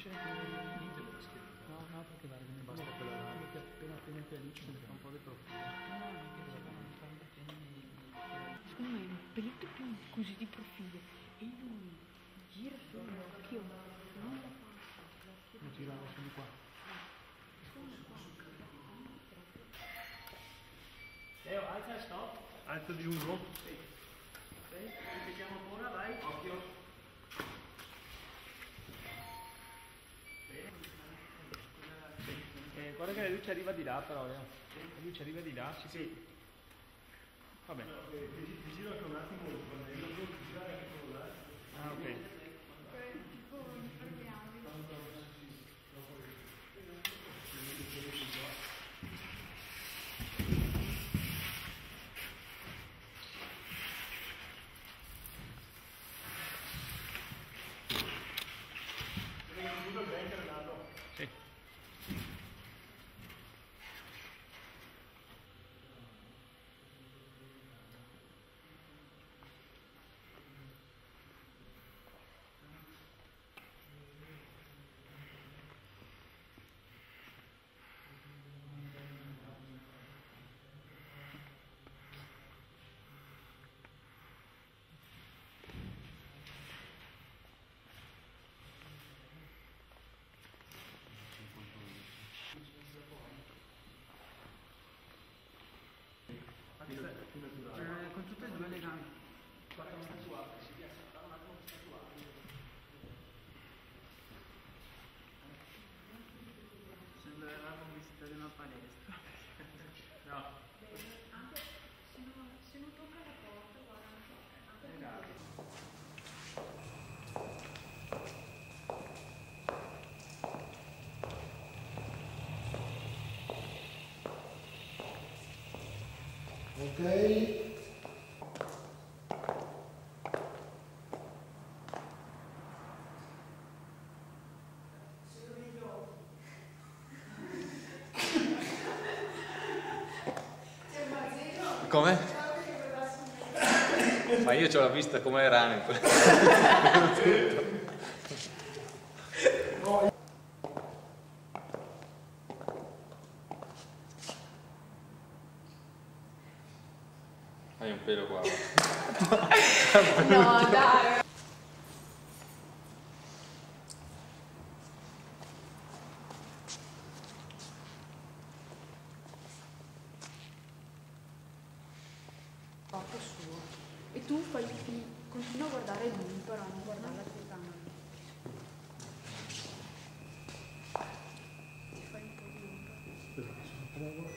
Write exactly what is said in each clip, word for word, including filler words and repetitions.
c'è niente da scrivere. No, no, perché guarda, mi basta quella là. Perché appena appena che lì ci fa un po' di profilo. No, no, non che non fa perché secondo me è un pelletto più così di profilo. E lui gira sull'occhio, non la fa. Non gira su di qua. Leo, alza e stop. Alto di uno. Sì. Ok, ripetiamo ancora, vai. Occhio. Eh, guarda che la luce arriva di là però, Leo. La luce arriva di là, sì. Sì. Va bene. Vicino anche un attimo, ah, ok. Sì. Eh, con tutte e due le gambe. Sembra la pubblicità di una palestra. No. Anche se non, se non tocca la porta, guarda, anche ok. Come? Ma io ce l'ho vista come rana. Hai un pelo qua. no, dai. Suo. E tu fai, continua a guardare lui, però non guardare la telecamera. Ti fai un po' di ombra.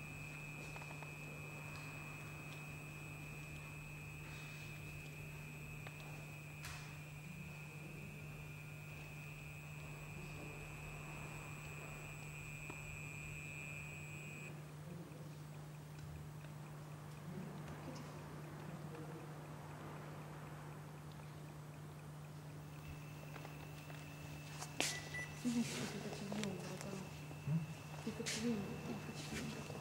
Ti facevi ombra però. Ti facevi ombra, ti facevi ombra.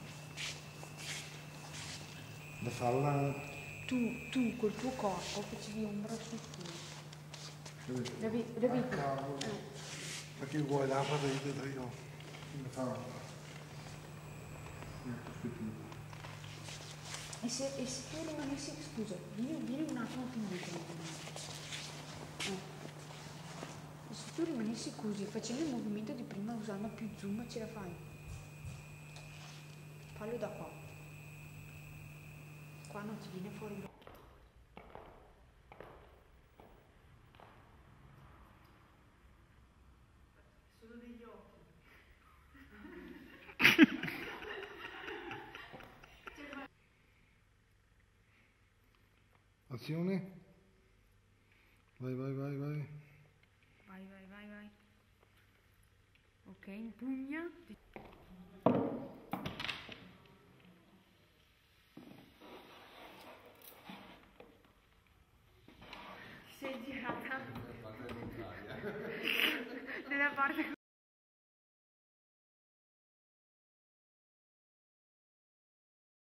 Da farla. Tu, tu col tuo corpo facevi ombra sul tuo. La vedi? La vedi? Eh. Perché vuoi la fa vedere io? Come fa? E se, e se tu rimanessi, scusa, vieni, vieni un attimo più indietro. Eh. E se tu rimanessi così, facendo il movimento di prima usando più zoom, ce la fai? Fallo da qua. Qua non ti viene fuori l'occhio. Solo degli occhi. Azione. Vai, vai, vai, vai. Vai, vai, vai, vai. Ok, impugna. Ti sei girata? Nella parte